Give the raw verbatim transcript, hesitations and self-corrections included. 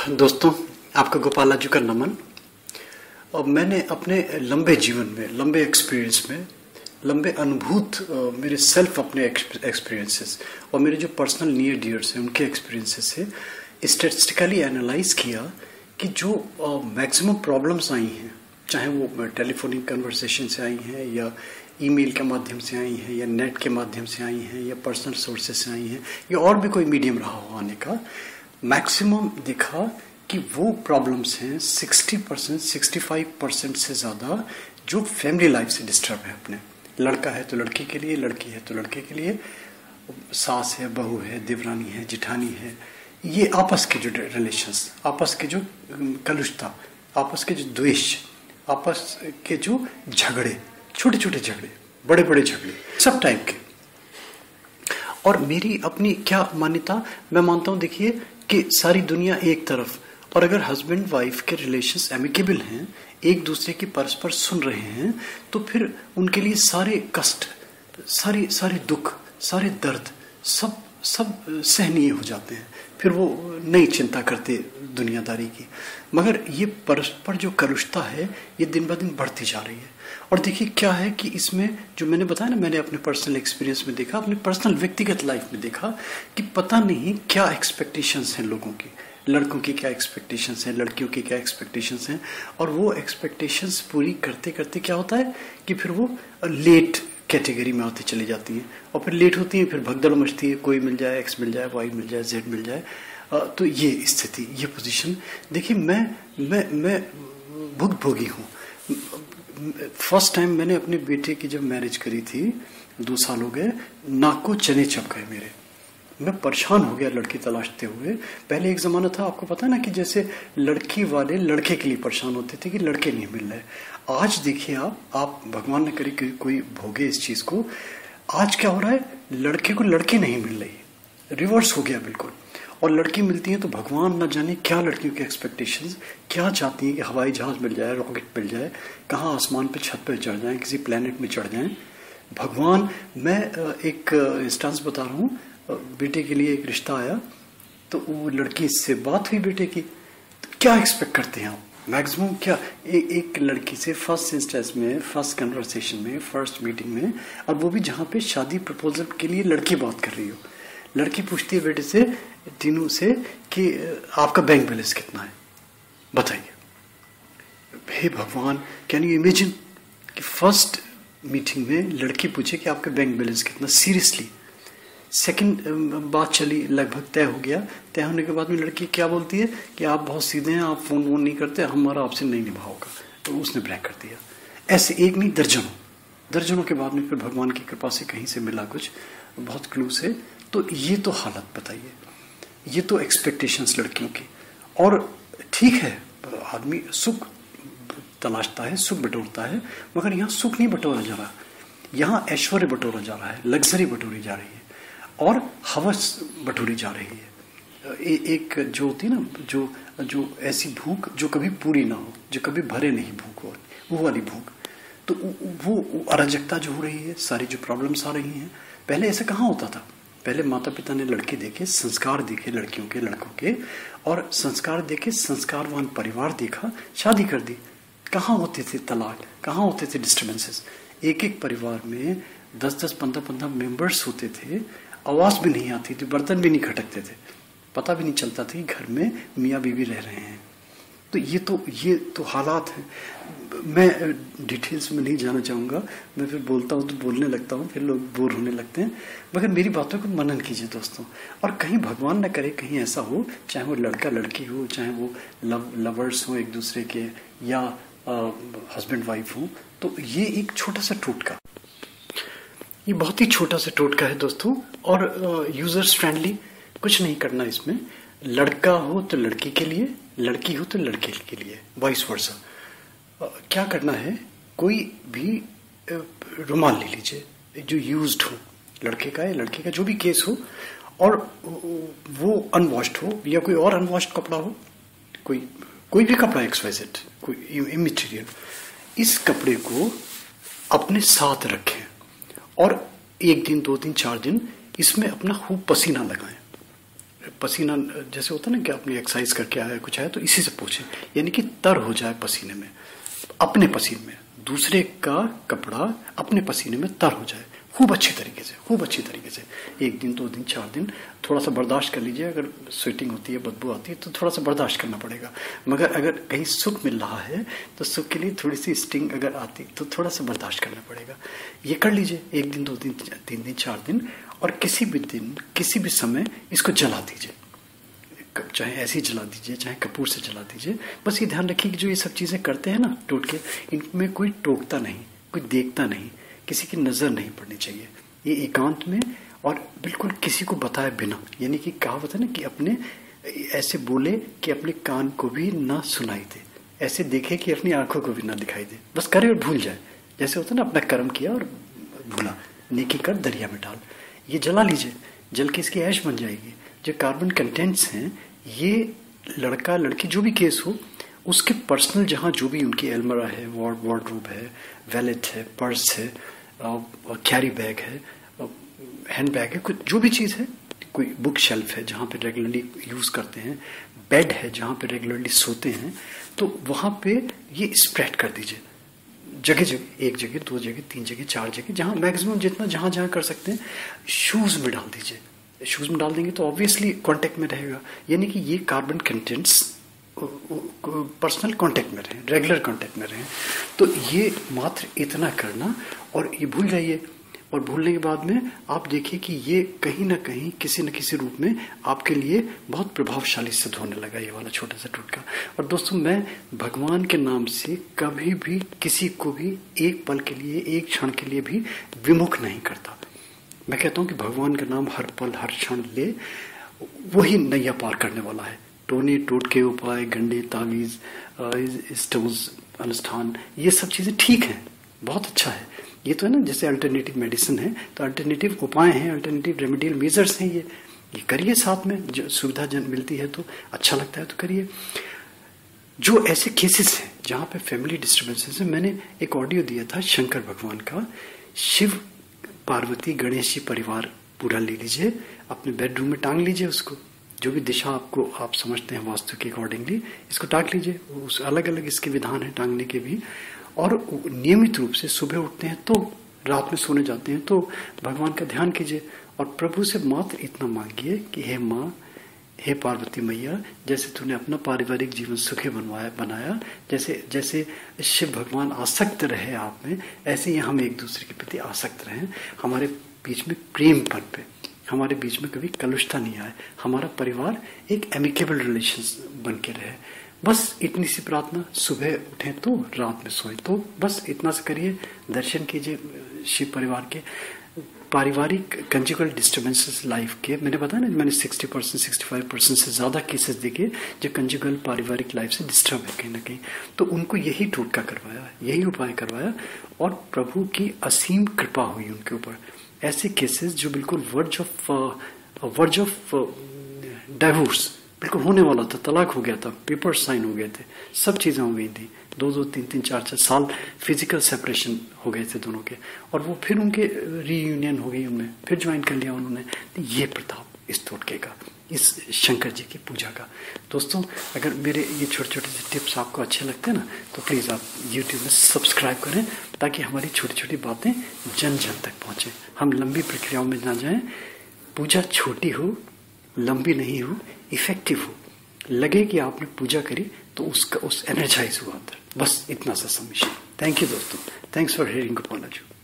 दोस्तों, आपका गोपालाजू का नमन। और मैंने अपने लंबे जीवन में, लंबे एक्सपीरियंस में, लंबे अनुभूत मेरे सेल्फ अपने एक्सपीरियंसेस और मेरे जो पर्सनल नियर डियर्स हैं उनके एक्सपीरियंसेस से स्टैटिस्टिकली एनालाइज किया कि जो मैक्सिमम प्रॉब्लम्स आई हैं, चाहे वो टेलीफोनिक कन्वर्सेशन से आई हैं या ईमेल के माध्यम से आई हैं या नेट के माध्यम से आई हैं या पर्सनल सोर्सेज से आई हैं या और भी कोई मीडियम रहा हो आने का, मैक्सिमम दिखा कि वो प्रॉब्लम्स हैं sixty percent sixty five percent से ज़्यादा जो फैमिली लाइफ से डिस्टर्ब है। अपने लड़का है तो लड़की के लिए, लड़की है तो लड़के के लिए, सास है, बहू है, देवरानी है, जिठानी है, ये आपस के जो रिलेशंस, आपस के जो कलुषता, आपस के जो द्वेष, आपस के जो झगड़े, छोटे छोटे झगड़े, बड़े बड़े झगड़े, सब टाइप के। और मेरी अपनी क्या मान्यता, मैं मानता हूँ देखिए कि सारी दुनिया एक तरफ, और अगर हस्बैंड वाइफ के रिलेशंस एमिकेबल हैं, एक दूसरे की परस्पर सुन रहे हैं, तो फिर उनके लिए सारे कष्ट, सारी सारे दुख, सारे दर्द सब सब सहनीय हो जाते हैं। फिर वो नहीं चिंता करते दुनियादारी की। मगर ये परस्पर जो कलुषता है ये दिन ब दिन बढ़ती जा रही है। और देखिए क्या है कि इसमें जो मैंने बताया ना, मैंने अपने पर्सनल एक्सपीरियंस में देखा, अपने पर्सनल व्यक्तिगत लाइफ में देखा कि पता नहीं क्या एक्सपेक्टेशंस हैं लोगों की, लड़कों की क्या एक्सपेक्टेशंस हैं, लड़कियों की क्या एक्सपेक्टेशंस हैं। और वो एक्सपेक्टेशंस पूरी करते करते क्या होता है कि फिर वो लेट कैटेगरी में आती चली जाती हैं। और फिर लेट होती हैं, फिर भगदड़ मचती है, कोई मिल जाए, एक्स मिल जाए, वाई मिल जाए, जेड मिल जाए। तो ये स्थिति, ये पोजीशन देखिए, मैं मैं मैं भुगभोगी हूँ। फर्स्ट टाइम मैंने अपने बेटे की जब मैरिज करी थी, दो साल हो गए, नाक को चने चप गए मेरे। मैं परेशान हो गया लड़की तलाशते हुए। पहले एक जमाना था, आपको पता है ना, कि जैसे लड़की वाले लड़के के लिए परेशान होते थे कि लड़के नहीं मिल रहे। आज देखिए आप आप भगवान ने करे कि कोई भोगे इस चीज को। आज क्या हो रहा है, लड़के को लड़के नहीं मिल रही, रिवर्स हो गया बिल्कुल। और लड़की मिलती है तो भगवान न जाने क्या लड़कियों की एक्सपेक्टेशंस क्या चाहती हैं कि हवाई जहाज मिल जाए, रॉकेट मिल जाए, कहाँ आसमान पे छत पे चढ़ जाएं, किसी प्लेनेट में चढ़ जाएं। भगवान, मैं एक इंस्टांस बता रहा हूँ, बेटे के लिए एक रिश्ता आया तो वो लड़की से बात हुई बेटे की, तो क्या एक्सपेक्ट करते हैं आप मैक्सिमम क्या, ए, एक लड़की से फर्स्ट इंस्टेंस में, फर्स्ट कन्वर्सेशन में, फर्स्ट मीटिंग में, और वो भी जहाँ पे शादी प्रपोजल के लिए लड़की बात कर रही हो, लड़की पूछती है बेटे से, तीनों से, कि आपका बैंक बैलेंस कितना है बताइए। हे भगवान, कैन यू इमेजिन कि फर्स्ट मीटिंग में लड़की पूछे कि आपका बैंक बैलेंस कितना, सीरियसली। सेकंड बात चली, लगभग तय हो गया। तय होने के बाद में लड़की क्या बोलती है कि आप बहुत सीधे हैं, आप फोन वोन नहीं करते, हमारा आपसे नहीं निभा होगा। तो उसने ब्रेक कर दिया। ऐसे एक नहीं, दर्जनों दर्जनों के बाद में फिर भगवान की कृपा से कहीं से मिला कुछ, बहुत क्लू से। तो ये तो हालत बताइए, ये तो एक्सपेक्टेशंस लड़कियों की। और ठीक है, आदमी सुख तलाशता है, सुख बटोरता है, मगर यहाँ सुख नहीं बटोरा जा रहा, यहाँ ऐश्वर्य बटोरा जा रहा है, लग्जरी बटोरी जा रही है और हवस बटोरी जा रही है। ए, एक जो होती है ना, जो जो ऐसी भूख जो कभी पूरी ना हो, जो कभी भरे नहीं भूख हो, वो वाली भूख। तो वो अराजकता जो हो रही है, सारी जो प्रॉब्लम्स आ रही हैं। पहले ऐसा कहाँ होता था, पहले माता पिता ने लड़के देखे, संस्कार देखे लड़कियों के, लड़कों के, और संस्कार देखे, संस्कारवान परिवार देखा, शादी कर दी। कहाँ होते थे तलाक, कहाँ होते थे डिस्टर्बेंसेस। एक एक परिवार में दस दस पंद्रह पंद्रह मेंबर्स होते थे, आवाज भी नहीं आती थी, बर्तन भी नहीं खटकते थे, पता भी नहीं चलता था कि घर में मियाँ बीवी रह रहे हैं। तो ये तो ये तो हालात हैं। मैं डिटेल्स में नहीं जाना चाहूँगा, मैं फिर बोलता हूँ तो बोलने लगता हूँ, फिर लोग बोर होने लगते हैं। मगर मेरी बातों को मनन कीजिए दोस्तों। और कहीं भगवान न करे कहीं ऐसा हो, चाहे वो लड़का लड़की हो, चाहे वो लव लवर्स हो एक दूसरे के, या हस्बैंड वाइफ हो, तो ये एक छोटा सा टोटका, ये बहुत ही छोटा सा टोटका है दोस्तों, और यूजर्स फ्रेंडली। कुछ नहीं करना इसमें। लड़का हो तो लड़की के लिए, लड़की हो तो लड़के के लिए, वाइस वर्सा। क्या करना है, कोई भी रुमाल ले लीजिए जो यूज्ड हो, लड़के का या लड़के का जो भी केस हो, और वो अनवॉश्ड हो या कोई और अनवॉश्ड कपड़ा हो, कोई कोई भी कपड़ा, एक्स वाई जेड, कोई इमेटीरियल, इस कपड़े को अपने साथ रखें और एक दिन, दो दिन, चार दिन इसमें अपना खूब पसीना लगाएं। पसीना जैसे होता है ना कि आपने एक्सरसाइज करके आया कुछ आया तो इसी से पोछे, यानी कि तर हो जाए पसीने में, अपने पसीने में, दूसरे का कपड़ा अपने पसीने में तर हो जाए खूब अच्छी तरीके से, खूब अच्छी तरीके से। एक दिन, दो दिन, चार दिन थोड़ा सा बर्दाश्त कर लीजिए। अगर स्वेटिंग होती है, बदबू आती है तो थोड़ा सा बर्दाश्त करना पड़ेगा। मगर अगर कहीं सुख मिल रहा है तो सुख के लिए थोड़ी सी स्टिंग अगर आती तो थोड़ा सा बर्दाश्त करना पड़ेगा। ये कर लीजिए एक दिन, दो दिन, तीन दिन, चार दिन, और किसी भी दिन किसी भी समय इसको जला दीजिए। चाहे ऐसे ही जला दीजिए, चाहे कपूर से जला दीजिए। बस ये ध्यान रखिए कि जो ये सब चीजें करते हैं ना टोटके, इनमें कोई टोकता नहीं, कोई देखता नहीं, किसी की नजर नहीं पड़नी चाहिए। ये एकांत में और बिल्कुल किसी को बताए बिना, यानी कि कहावत है ना कि अपने ऐसे बोले कि अपने कान को भी ना सुनाई दे, ऐसे देखे कि अपनी आंखों को भी ना दिखाई दे, बस करे और भूल जाए। जैसे होता है ना अपना कर्म किया और भूला, नेकी कर दरिया में डाल। ये जला लीजिए, जल के इसकी ऐश बन जाएगी। जो कार्बन कंटेंट्स हैं, ये लड़का लड़की जो भी केस हो, उसके पर्सनल जहाँ जो भी उनकी एलमरा है, वार्डरोब है, वैलेट है, पर्स है, कैरी बैग है, हैंड बैग है, कुछ जो भी चीज़ है, कोई बुक शेल्फ है जहाँ पे रेगुलरली यूज़ करते हैं, बेड है जहाँ पे रेगुलरली सोते हैं, तो वहाँ पे ये स्प्रेड कर दीजिए जगह जगह, एक जगह, दो जगह, तीन जगह, चार जगह, जहाँ मैक्सिमम जितना जहाँ जहाँ कर सकते हैं। शूज में डाल दीजिए, शूज में डाल देंगे तो ऑब्वियसली कांटेक्ट में रहेगा, यानी कि ये कार्बन कंटेंट्स पर्सनल कांटेक्ट में रहें, रेगुलर कांटेक्ट में रहें। तो ये मात्र इतना करना और ये भूल जाइए। और भूलने के बाद में आप देखिए कि ये कहीं ना कहीं किसी न किसी रूप में आपके लिए बहुत प्रभावशाली सिद्ध होने लगा, ये वाला छोटा सा टोटका। और दोस्तों, मैं भगवान के नाम से कभी भी किसी को भी एक पल के लिए, एक क्षण के लिए भी विमुख नहीं करता। मैं कहता हूं कि भगवान का नाम हर पल हर क्षण ले, वही नैया पार करने वाला है। टोने टोटके उपाय, गंडे, तावीज, स्टोन्स, अनुष्ठान, ये सब चीजें ठीक हैं, बहुत अच्छा है। ये तो है ना, जैसे अल्टरनेटिव मेडिसिन है तो अल्टरनेटिव उपाय हैं, अल्टरनेटिव रेमेडियल मेजर्स हैं। ये ये करिए साथ में, जो सुविधा जन मिलती है तो अच्छा लगता है तो करिए। जो ऐसे केसेस हैं जहां पे फैमिली डिस्टर्बेंसेस है, मैंने एक ऑडियो दिया था शंकर भगवान का। शिव पार्वती गणेश जी परिवार पूरा ले लीजिए, अपने बेडरूम में टांग लीजिए उसको, जो भी दिशा आपको आप समझते हैं वास्तु के अकॉर्डिंगली इसको टांग लीजिए। उस अलग अलग इसके विधान है टांगने के भी। और नियमित रूप से सुबह उठते हैं तो, रात में सोने जाते हैं तो भगवान का ध्यान कीजिए और प्रभु से मात्र इतना मांगिए कि हे माँ, हे पार्वती मैया, जैसे तूने अपना पारिवारिक जीवन सुखी बनवाया बनाया, जैसे जैसे शिव भगवान आसक्त रहे आप में, ऐसे ही हम एक दूसरे के प्रति आसक्त रहें। हमारे बीच में प्रेम पन पे, हमारे बीच में कभी कलुषता नहीं आए, हमारा परिवार एक एमिकेबल रिलेशन बन के रहे। बस इतनी सी प्रार्थना, सुबह उठें तो, रात में सोएं तो, बस इतना से करिए। दर्शन कीजिए शिव परिवार के। पारिवारिक कंजुगल डिस्टर्बेंसेस लाइफ के, मैंने बताया ना, मैंने साठ परसेंट पैंसठ परसेंट से ज्यादा केसेस देखे जो कंजुगल पारिवारिक लाइफ से डिस्टर्ब है कहीं ना कहीं, तो उनको यही टोटका करवाया, यही उपाय करवाया और प्रभु की असीम कृपा हुई उनके ऊपर। ऐसे केसेस जो बिल्कुल verge of verge of divorce बिल्कुल होने वाला था, तलाक हो गया था, पेपर साइन हो गए थे, सब चीजें हो गई थी, दो दो तीन तीन चार चार साल फिजिकल सेपरेशन हो गए थे दोनों के, और वो फिर उनके रीयूनियन हो गई, उनमें फिर ज्वाइन कर लिया उन्होंने। तो ये प्रताप इस टोटके का, इस शंकर जी की पूजा का। दोस्तों, अगर मेरे ये छोटे छोटे से टिप्स आपको अच्छे लगते हैं ना, तो प्लीज आप यूट्यूब में सब्सक्राइब करें ताकि हमारी छोटी छोटी बातें जन जन तक पहुंचे, हम लंबी प्रक्रियाओं में ना जाएं। पूजा छोटी हो, लंबी नहीं हो, इफेक्टिव हो, लगे कि आपने पूजा करी तो उसका उस एनर्जाइज हुआ अंदर, बस इतना सा सबमिशन। थैंक यू दोस्तों, thanks for hearing Gopala ji.